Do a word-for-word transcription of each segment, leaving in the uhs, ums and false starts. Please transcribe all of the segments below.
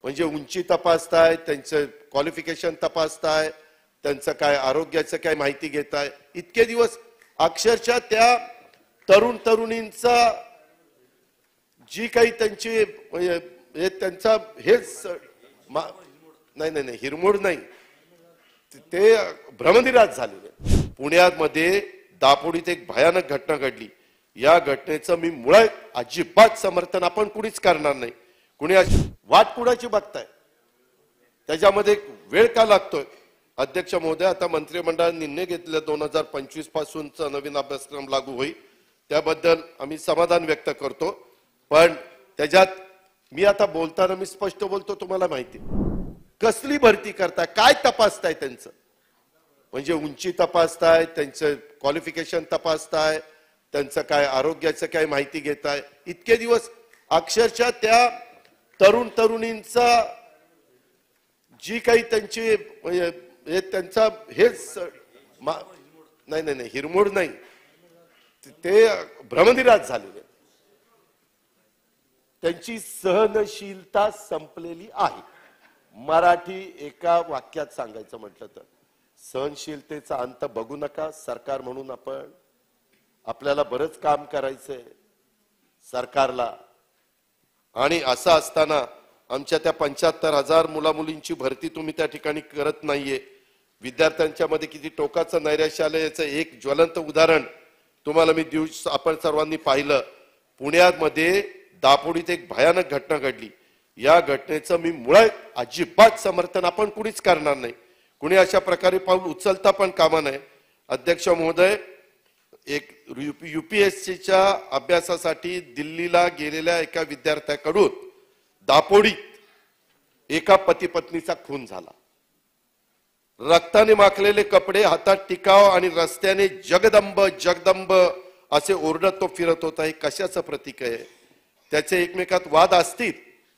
म्हणजे उंची तपासताय, त्यांचं क्वालिफिकेशन तपासताय, त्यांचं काय आरोग्याचं काय माहिती घेताय. इतके दिवस अक्षरशः त्या तरुण तरुणींचा जी काही त्यांची म्हणजे त्यांचा हेच नाही नाही नाही हिरमोड नाही, ते भ्रमनिरास झालेले. पुण्यामध्ये दापोडीत एक भयानक घटना घडली. या घटनेचं मी मुळात अजिबात समर्थन आपण कुणीच करणार नाही. कुणी वाट कुणाची बघताय, त्याच्यामध्ये वेळ का लागतोय. अध्यक्ष महोदय, आता मंत्रिमंडळाने निर्णय घेतले दोन हजार पंचवीस पासूनचा नवीन अभ्यासक्रम लागू होईल, त्याबद्दल आम्ही समाधान व्यक्त करतो. पण त्याच्यात मी आता बोलताना मी स्पष्ट बोलतो, तुम्हाला माहिती कसली भरती करताय, काय तपासताय, त्यांचं म्हणजे उंची तपासताय, त्यांचं क्वालिफिकेशन तपासताय, त्यांचं काय आरोग्याचं काय माहिती घेताय. इतके दिवस अक्षरशः त्या तरुण तरुणींचा जी काही त्यांची म्हणजे त्यांचा हेच नाही नाही नाही हिरमोड नाही, ते भ्रमनिरास झालेले. त्यांची सहनशीलता संपलेली आहे. मराठी एका वाक्यात सांगायचं म्हटलं तर सहनशीलतेचा अंत बघू नका. सरकार म्हणून आपण आपल्याला बरंच काम करायचंय सरकारला. आणि असं असताना आमच्या त्या पंच्याहत्तर हजार मुला मुलींची भरती तुम्ही त्या ठिकाणी करत नाहीये. विद्यार्थ्यांच्या मध्ये किती टोकाचं नैराश्य आलं याचं एक ज्वलंत उदाहरण तुम्हाला मी देऊ. आपण सर्वांनी पाहिलं, पुण्यामध्ये दापोडीत एक भयानक घटना घडली. या घटनेचं मी मुळात अजिबात समर्थन आपण कुणीच करणार नाही. कुणी अशा प्रकारे पाऊल उचलता पण कामा नये. अध्यक्ष महोदय, एक युपीएससीच्या अभ्यासासाठी दिल्लीला गेलेल्या एका विद्यार्थ्याकडून दापोडीत एका पती पत्नीचा खून झाला. रक्ताने माखलेले कपडे, हातात टिकाव आणि रस्त्याने जगदंब जगदंब असे ओरडत तो फिरत होता. हे कशाचं प्रतीक आहे. त्याचे एकमेकात वाद असतील,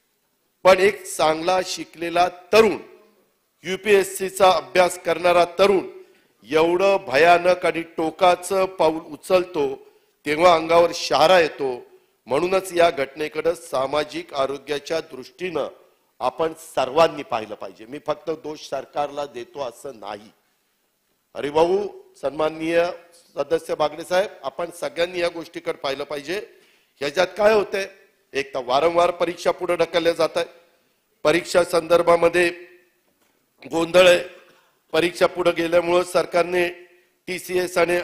पण एक चांगला शिकलेला तरुण, युपीएससीचा अभ्यास करणारा तरुण एवढं भयानक आणि टोकाचं पाऊल उचलतो तेव्हा अंगावर शहारा येतो. म्हणूनच या घटनेकडे सामाजिक आरोग्याच्या दृष्टीनं आपण सर्वांनी पाहिलं पाहिजे. मी फक्त दोष सरकारला देतो असं नाही. अरे भाऊ, सन्माननीय सदस्य बागडे साहेब, आपण सगळ्यांनी या गोष्टीकडे पाहिलं पाहिजे. ह्याच्यात काय होतंय, एक तर वारंवार परीक्षा पुढे ढकलल्या जात आहे. परीक्षा संदर्भामध्ये गोंधळ आहे. परीक्षा पुढे गेल्यामुळे सरकारने टीसीएस आणि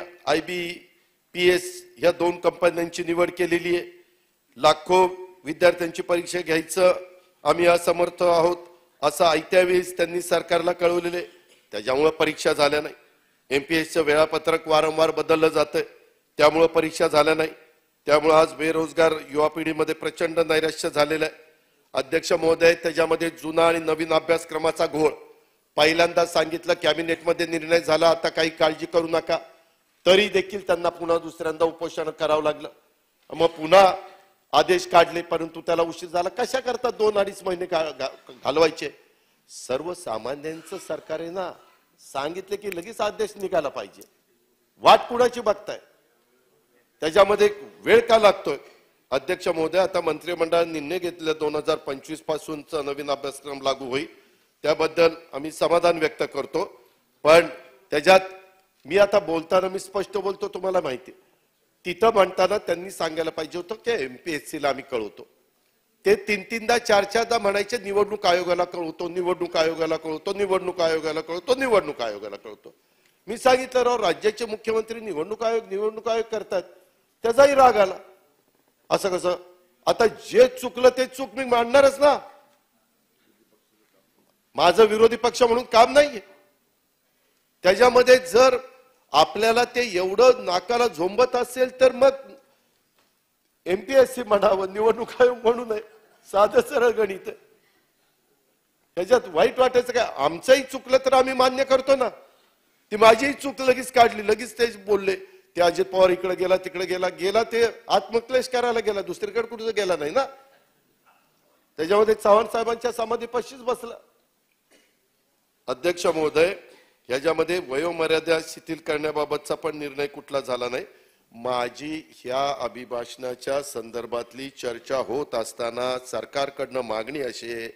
आयबीपीएस या दोन कंपन्यांची निवड केलेली आहे. लाखो विद्यार्थ्यांची परीक्षा घ्यायचं आम्ही असमर्थ आहोत असं आयत्या वेळेस त्यांनी सरकारला कळवलेले. त्याच्यामुळे परीक्षा झाल्या नाही. एमपीएसचं वेळापत्रक वारंवार बदललं जातंय, त्यामुळे परीक्षा झाल्या नाही. त्यामुळे आज बेरोजगार युवा पिढीमध्ये प्रचंड नैराश्य झालेलं आहे. अध्यक्ष महोदय, त्याच्यामध्ये जुना आणि नवीन अभ्यासक्रमाचा घोळ. पहिल्यांदा सांगितलं, कॅबिनेटमध्ये निर्णय झाला, आता काही काळजी करू नका, तरी देखील त्यांना पुन्हा दुसऱ्यांदा उपोषण करावं लागलं. मग पुन्हा आदेश काढले, परंतु त्याला उशीर झाला. कशा करता दोन अडीच महिने घालवायचे. सर्वसामान्यांचं सरकार आहे ना, सांगितले की लगेच आदेश निघाला पाहिजे. वाट कुणाची बघताय, त्याच्यामध्ये वेळ का लागतोय. अध्यक्ष महोदय, आता मंत्रिमंडळाने निर्णय घेतले दोन हजार पंचवीस पासूनचा नवीन अभ्यासक्रम लागू होईल, त्याबद्दल आम्ही समाधान व्यक्त करतो. पण त्याच्यात मी आता बोलताना मी स्पष्ट बोलतो, तुम्हाला माहिती तिथं म्हणताना त्यांनी सांगायला पाहिजे होतं की एमपीएससीला आम्ही कळवतो. ते तीन तीनदा चार चारदा म्हणायचे निवडणूक आयोगाला कळवतो, निवडणूक आयोगाला कळवतो, निवडणूक आयोगाला कळवतो, निवडणूक आयोगाला कळवतो. मी सांगितलं, राव, राज्याचे मुख्यमंत्री निवडणूक आयोग निवडणूक आयोग करतात, त्याचाही राग आला. असं कसं. आता जे चुकलं ते चूक मी मांडणारच ना. माझं विरोधी पक्ष म्हणून काम नाहीये. त्याच्यामध्ये जर आपल्याला ते एवढं नाकाला झोंबत असेल तर मग एमपीएससी म्हणावं, निवडणूक आयोग म्हणू नये. साधं सरळ गणित आहे. त्याच्यात वाईट वाटायचं काय. आमचंही चुकलं तर आम्ही मान्य करतो ना. ती माझीही चूक लगेच काढली, लगेच तेच बोलले. ते अजित पवार इकडे गेला तिकडे गेला गेला ते आत्मक्लेश करायला गेला, दुसरीकडे कुठे गेला नाही ना. त्याच्यामध्ये चव्हाण साहेबांच्या समाधीपाशीच बसला. अध्यक्ष महोदय, ह्याच्यामध्ये वयोमर्यादा शिथिल करण्याबाबतचा पण निर्णय कुठला झाला नाही. माझी ह्या अभिभाषणाच्या संदर्भातली चर्चा होत असताना सरकारकडनं मागणी अशी आहे,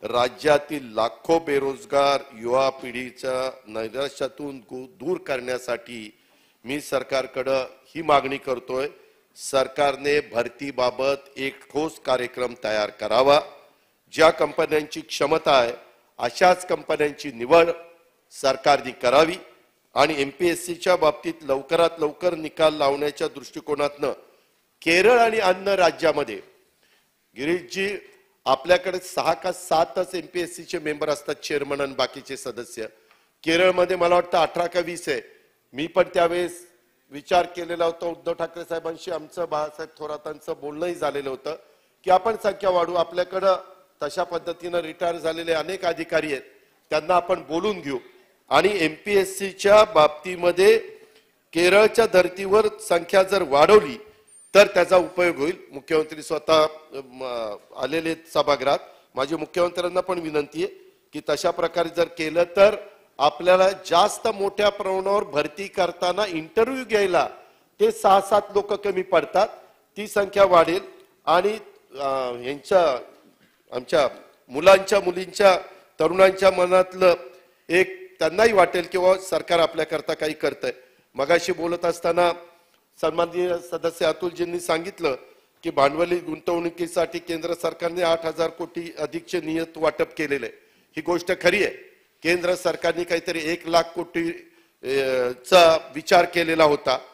राज्यातील लाखो बेरोजगार युवा पिढीच्या नैराश्यातून गु- दूर करण्यासाठी मी सरकारकडे ही मागणी करतोय, सरकारने भरतीबाबत एक ठोस कार्यक्रम तयार करावा. ज्या कंपन्यांची क्षमता आहे अशाच कंपन्यांची निवड सरकारने करावी आणि एमपीएससीच्या बाबतीत लवकरात लवकर निकाल लावण्याच्या दृष्टिकोनातनं केरळ आणि अन्य राज्यामध्ये गिरीशजी आपल्याकडे सहा का सातच एमपीएससीचे मेंबर असतात, चेअरमन आणि बाकीचे सदस्य. केरळमध्ये मला वाटतं अठरा का वीस आहे. मी पण त्यावेळेस विचार केलेला होता उद्धव ठाकरे साहेबांशी, आमचं बाळासाहेब थोरातांचं बोलणंही झालेलं होतं की आपण संख्या वाढू. आपल्याकडं तशा पद्धतीनं रिटायर झालेले अनेक अधिकारी आहेत, त्यांना आपण बोलून घेऊ आणि एमपीएससीच्या बाबतीमध्ये केरळच्या धर्तीवर संख्या जर वाढवली तर त्याचा उपयोग होईल. मुख्यमंत्री स्वतः आलेले सभागृहात. माझी मुख्यमंत्र्यांना पण विनंती आहे की तशा प्रकारे जर केलं तर आपल्याला जास्त मोठ्या प्रमाणावर भरती करताना इंटरव्ह्यू घ्यायला ते सहा सात लोक कमी पडतात, ती संख्या वाढेल आणि यांच्या आमच्या मुलांच्या मुलींच्या तरुणांच्या मनातलं एक त्यांनाही वाटेल की वा सरकार आपल्याकरता काही करतंय. मगाशी बोलत असताना सन्माननीय सदस्य अतुलजींनी सांगितलं की भांडवली गुंतवणुकीसाठी केंद्र सरकारने आठ हजार कोटी अधिकचे नियत वाटप केलेले. ही गोष्ट खरी आहे. केंद्र सरकारने काहीतरी एक लाख कोटी चा विचार केलेला होता.